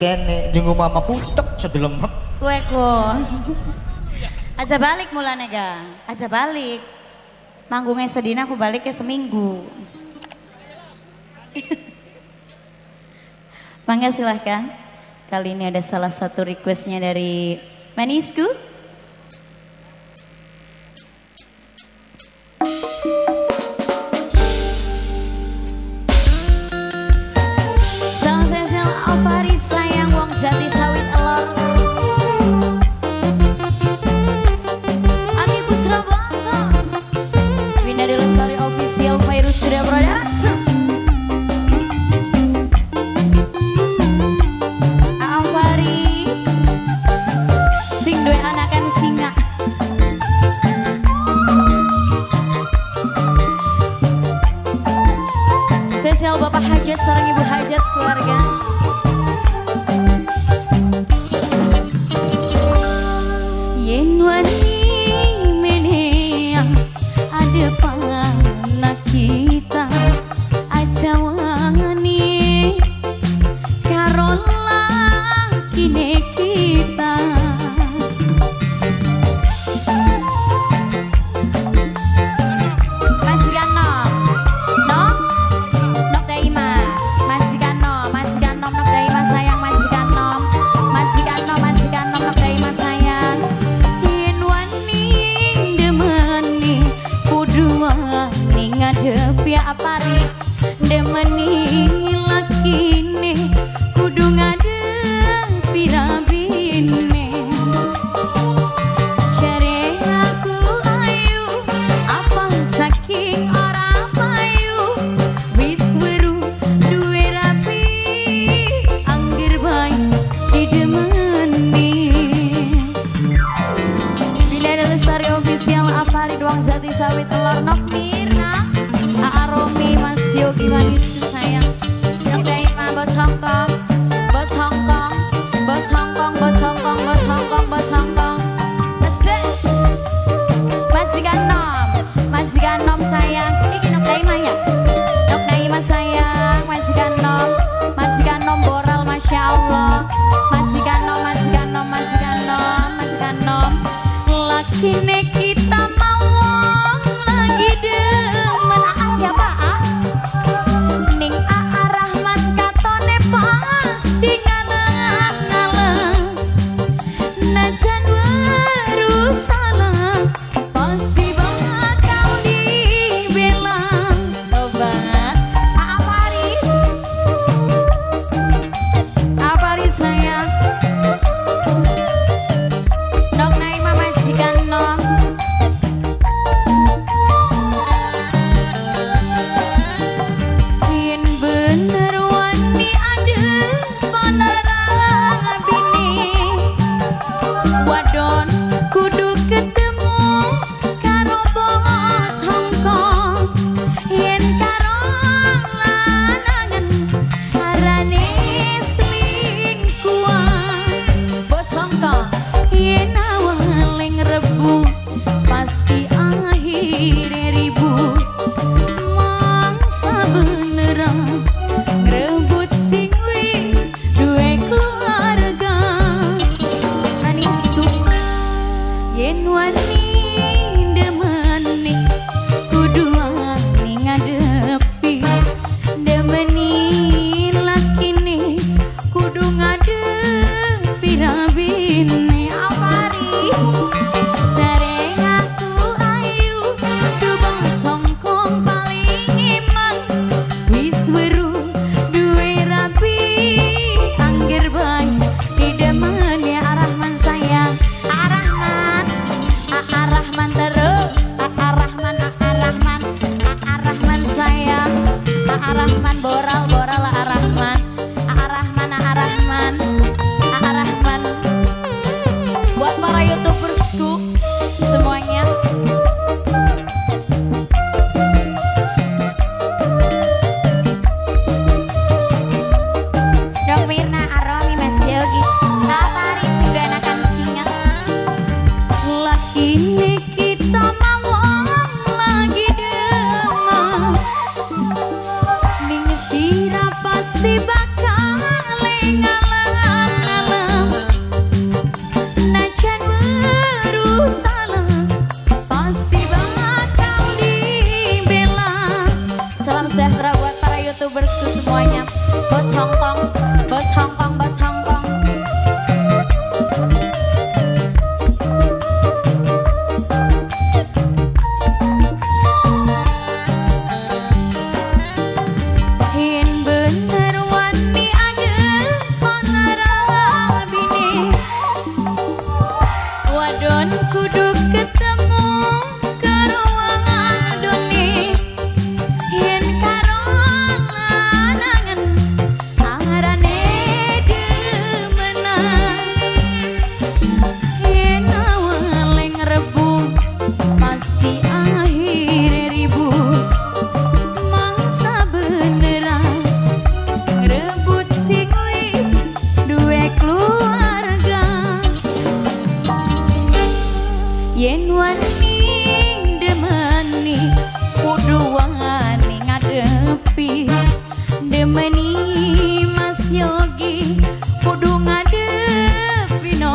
kene nyunggu mama putek sebelum kueku aja balik mulane ga aja balik manggungnya sedina aku balik ke seminggu. Mangga silahkan. Kali ini ada salah satu requestnya dari Manisku. Spesial Bapak Hajas, seorang Ibu Hajas keluarga. Yen wani meneang ada panak kita aja wani karon lakine kita. Apari demeni lakine kudu ngadepi rabine cari aku ayu apa saking ora payu wis weru duwe rapi anggir bae didemeni. Bila ada Lestari Official Apari Doang Jati Sawit Telur Nok Mirna Aromi Mas Yogi Manis sayang Nok Daima Bos Hongkong Bos Hongkong Bos Hongkong Bos Hongkong Bos Hongkong Bos Hongkong Majikan Nom sayang ini Nok Daima ya Nok Daima sayang Majikan Nom Boral Masya Allah Majikan Nom lakine kita mau lagi demen siapa ning Rahman katone pasti ngalang-ngalang najan baru salah pasti bakal dibilang obat Apari sayang Nok Naima majikan nom pasti bakal ngalang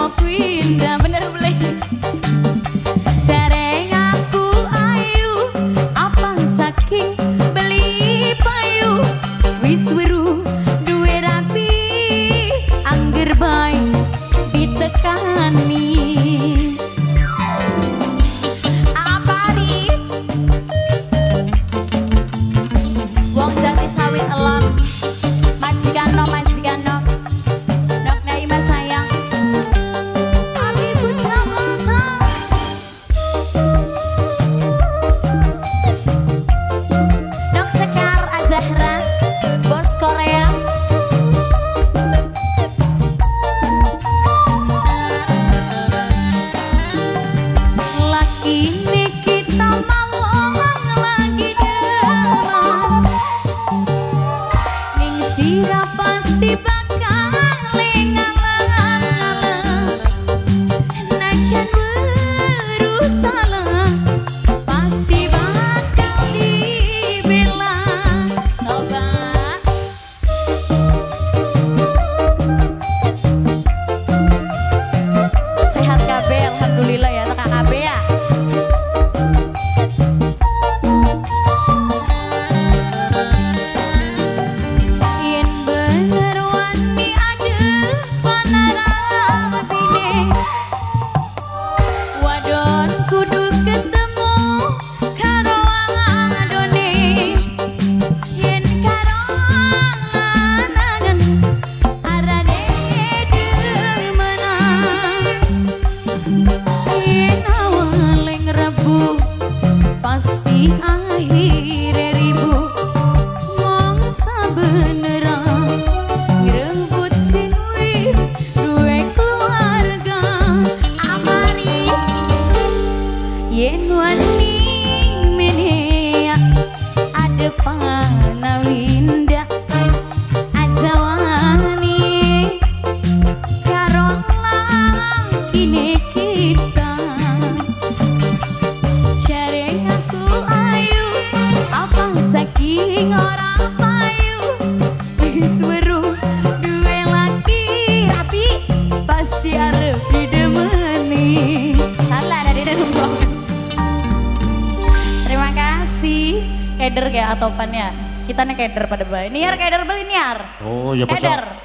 mau pindah bener boleh. Jareng aku ayu, apa saking beli payu, wis weru duwe rapi, angger bae ditekani. Apari wong jati sawit elok, majikan no nok nai mas sayang. Abi bocah mata Nok Sekar Azahra, bos Korea. Laki ini kita mau lagi deman, ning sira pasti bakal lengalan. Najan berusaha pasti bakal dibela. Tobat sehat kabeh alhamdulillah ya tak kabeh ya. Yen bener wani adil panarawatine, wadon kudu ketemu karo adone. Yen karo lanangan arane demenang. Yen awale ngrebu pasti akhire ribu. Wong sabenerang ngrebut sing wis duwe keluarga. Amari yen wani menea ada panawinda aja wani karo lakine kita. Jareng aku ayu, apa saking ora payu, wis weru duwe laki rapi, pasti arep didemeni. Salah ada di rumah. Terima kasih keder kayak atopan ya. Kita nih keder pada bayi. Niar keder beli niar. Oh ya Keder.